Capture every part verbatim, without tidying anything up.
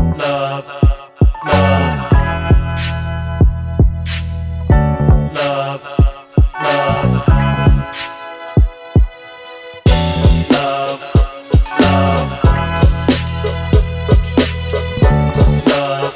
love, love, love, love, love, love, love,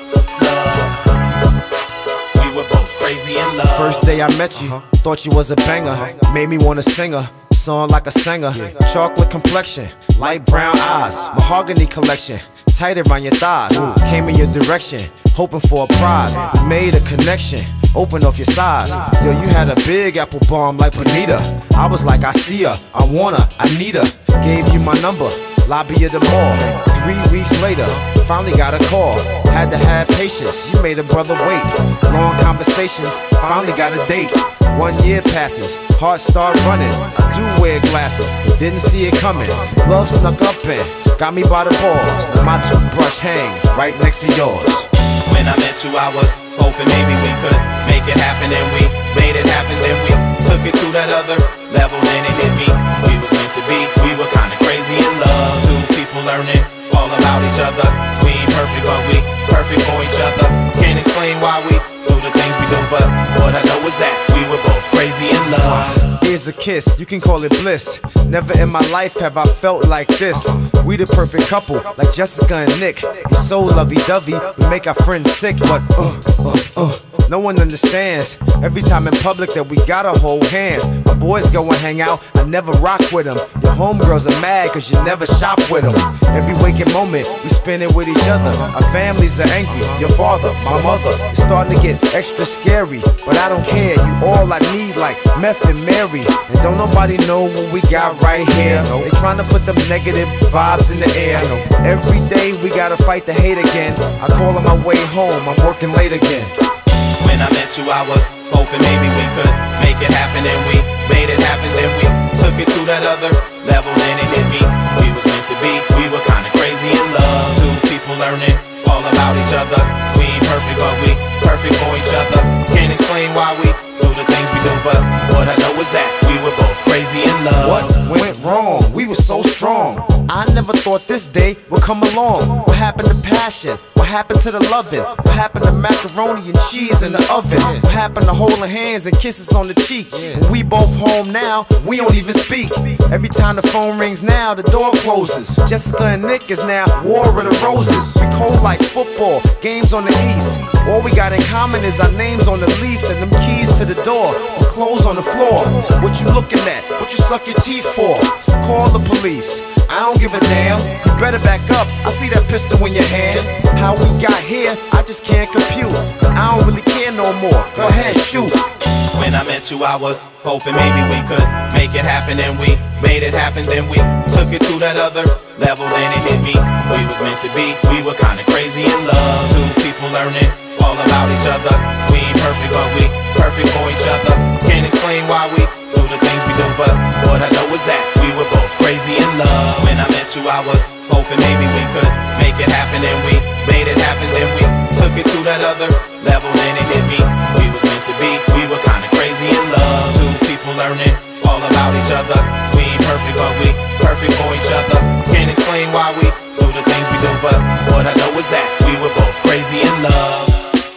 love. We were both crazy in love. First day I met you, thought you was a banger. Made me wanna sing her song like a singer. Chocolate complexion, light brown eyes, mahogany collection, tight around your thighs. Came in your direction, hoping for a prize. We made a connection, open off your size. Yo, you had a big apple bomb like Bonita. I was like, I see her, I want her, I need her. Gave you my number, lobby of the mall. Three weeks later, finally got a call. Had to have patience, you made a brother wait. Long conversations, finally got a date. One year passes, heart start running. I do wear glasses, but didn't see it coming. Love snuck up in, got me by the balls. Now my toothbrush hangs right next to yours. When I met you, I was hoping maybe we could make it happen, and we made it happen. Then we took it to that other level, then it hit me. We was meant to be, we were kinda crazy in love. Two people learning all about each other. We ain't perfect, but we perfect for each other. Can't explain why we do the things we do, but what I know is that we were both crazy in love. Here's a kiss, you can call it bliss. Never in my life have I felt like this. We the perfect couple, like Jessica and Nick. We're so lovey-dovey, we make our friends sick. But uh, uh, uh, no one understands. Every time in public that we gotta hold hands. My boys go and hang out, I never rock with them. Your homegirls are mad cause you never shop with them. Every waking moment, we spend it with each other. Our families are angry, your father, my mother. It's starting to get extra scary, but I don't care. You all I need like meth and Mary. And don't nobody know what we got right here. They trying to put them negative vibes in the air. Every day we gotta fight the hate again. I call on my way home, I'm working late again. When I met you, I was hoping maybe we could make it happen, and we made it happen. Then we took it to that other level, then it hit me. We was meant to be, we were kinda crazy in love. Two people learning all about each other. We ain't perfect, but we perfect for each other. Can't explain why we do the things we do, but what I know is that we were both crazy in love. What went wrong? We were so strong. I never thought this day would come along. What happened to passion? What happened to the loving? What happened to macaroni and cheese in the oven? What happened to holding hands and kisses on the cheek? When we both home now, we don't even speak. Every time the phone rings now, the door closes. Jessica and Nick is now War of the Roses. We cold like football, games on the east. All we got in common is our names on the lease and them keys to the door, and clothes on the floor. What you looking at? What you suck your teeth for? Call the police. I don't give a damn. You better back up. I see that pistol in your hand. How we got here, I just can't compute. I don't really care no more. Go ahead, shoot. When I met you, I was hoping maybe we could make it happen, and we made it happen. Then we took it to that other level, then it hit me. We was meant to be, we were kinda crazy in love. Two people learning all about each other. We ain't perfect, but we perfect for each other. Can't explain why we do the things we do, but what I know is that we were both crazy in love. When I met you, I was hoping maybe we could make it happen, and we made it happen. Then we took it to that other level, then it hit me. We was meant to be, we were kinda crazy in love. Two people learning all about each other. We ain't perfect, but we perfect for each other. Can't explain why we do the things we do, but what I know is that we were both crazy in love.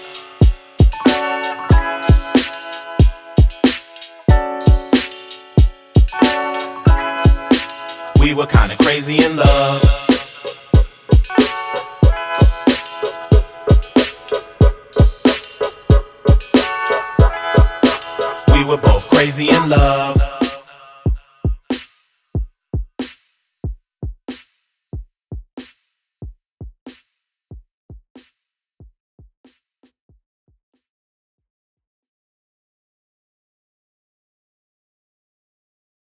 We were kinda crazy in love. We were both crazy in love.